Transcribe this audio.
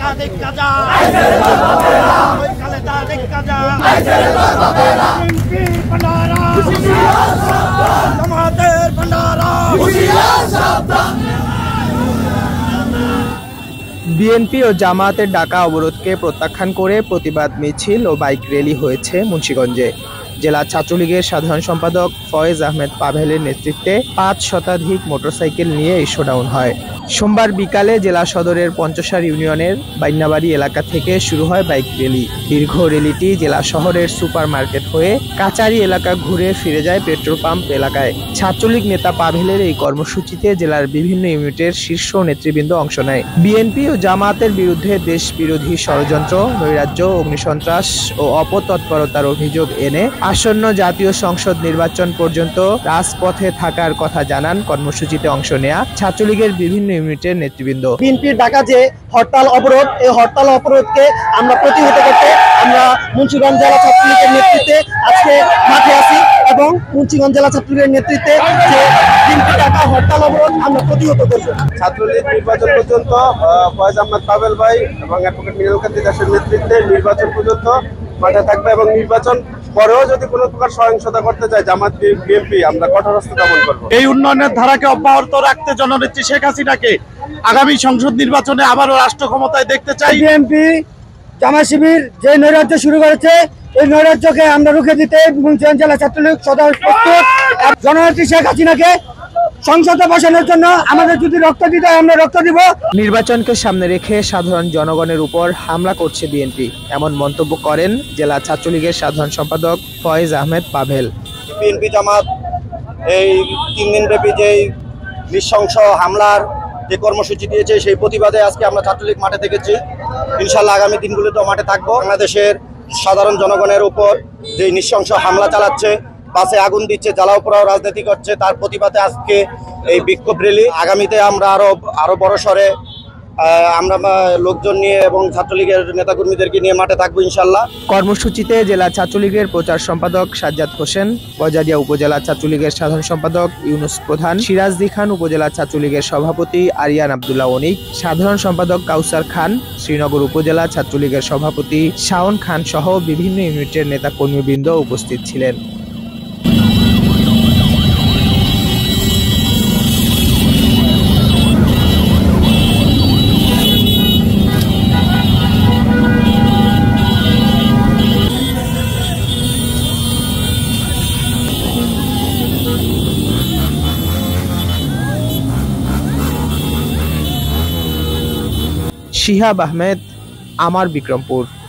BNP ও জামায়াতের ডাকা অবরোধকে প্রত্যাখ্যান করে প্রতিবাদ মিছিল ও বাইক র্যালি হয়েছে মুন্সিগঞ্জে। জেলা ছাত্রলীগের সাধারণ সম্পাদক ফয়েজ আহমেদ পাভেলের নেতৃত্বে 5 শতাধিক মোটরসাইকেল নিয়ে এই শোডাউন হয়। সোমবার বিকালে জেলা সদরের পঞ্চসার ইউনিয়নের বাইন্নাবাড়ি এলাকা থেকে শুরু হয় বাইক র্যালি। দীর্ঘ র্যালিটি জেলা শহরের সুপার মার্কেট হয়ে কাচারি এলাকা ঘুরে ফিরে যায় পেট্রোল পাম্প এলাকায়। ছাত্রলীগ নেতা পাভেলের এই কর্মসূচিতে জেলার বিভিন্ন ইউনিটের শীর্ষ নেতৃবৃন্দ অংশ নেয়। বিএনপি ও জামায়াতের বিরুদ্ধে দেশ বিরোধী ষড়যন্ত্র, নৈরাজ্য, অগ্নিসন্ত্রাস ও অপতৎপরতার অভিযোগ এনে আসন্ন জাতীয় সংসদ নির্বাচন পর্যন্ত রাজপথে থাকার কথা জানান কর্মসূচিতে অংশ নেয়া ছাত্রলীগের বিভিন্ন ইউনিটের নেতৃবৃন্দ। বিএনপির ডাকা যে হরতাল অবরোধ, এই হরতাল অবরোধকে আমরা প্রতিহত করতে আমরা মুন্সিগঞ্জ জেলা ছাত্রলীগের নেতৃত্বে আজকে মাঠে আছি এবং মুন্সিগঞ্জ জেলা ছাত্রলীগের নেতৃত্বে যে বিএনপির ডাকা হরতাল অবরোধ আমরা প্রতিহত করব। ছাত্রলীগ নির্বাচন পর্যন্ত ফয়েজ আহমেদ পাভেল ভাই এবং অ্যাডভোকেট মিনাল কান্তি দাসের নেতৃত্বে নির্বাচন পর্যন্ত মাঠে থাকবে এবং নির্বাচন পরেও যদি কোনো প্রকার সহিংসতা করতে চায় জামাত বিএনপি আমরা কঠোর হস্তে দমন করব। এই উন্নয়নের ধারাকে অব্যাহত রাখতে জননেত্রী শেখ হাসিনাকে আগামী সংসদ নির্বাচনে আবারও রাষ্ট্র ক্ষমতায় দেখতে চাই। বিএনপি জামাত শিবির যে নৈরাজ্য শুরু করেছে এই নৈরাজ্যকে আমরা রুখে দিতে মুন্সিগঞ্জ জেলা ছাত্রলীগ সদা প্রস্তুত। জননেত্রী শেখ হাসিনাকে সংসদে বসানোর জন্য আমাদের যদি রক্ত দিতে হয় আমরা রক্ত দিব। নির্বাচনকে সামনে রেখে সাধারণ জনগণের উপর হামলা করছে বিএনপি, এমন মন্তব্য করেন জেলা ছাত্রলীগের সাধারণ সম্পাদক ফয়েজ আহমেদ পাভেল। বিএনপি জামাত এই 3 দিন ব্যাপী যে নৃশংস হামলার যে কর্মসূচি দিয়েছে সেই প্রতিবাদে আজকে আমরা ছাত্রলীগ মাঠে থেকেছি। ইনশাল্লাহ আগামী দিনগুলোতেও মাঠে থাকবো। বাংলাদেশের সাধারণ জনগণের উপর যে নৃশংস হামলা চালাচ্ছে, বাসে আগুন দিচ্ছে, জ্বালাও পোড়াও রাজনীতি করছে, তার প্রতিবাদে আজকে এই বিক্ষোভ র্যালি। আগামীতে আমরা আরো বড় সরে আমরা লোকজন নিয়ে এবং ছাত্রলীগের নেতাকর্মীদেরকে নিয়ে মাঠে থাকবো ইনশাল্লাহ। কর্মসূচিতে জেলা ছাত্রলীগের প্রচার সম্পাদক সাজ্জাদ হোসেন, গজারিয়া উপজেলা ছাত্রলীগের সাধারণ সম্পাদক ইউনুস প্রধান, সিরাজদি খান উপজেলা ছাত্রলীগের সভাপতি আরিয়ান আব্দুল্লাহ অনিক, সাধারণ সম্পাদক কাউসার খান, শ্রীনগর উপজেলা ছাত্রলীগের সভাপতি শাওন খান সহ বিভিন্ন ইউনিটের নেতাকর্মীবৃন্দ উপস্থিত ছিলেন। শিহাব আহমেদ, আমার বিক্রমপুর।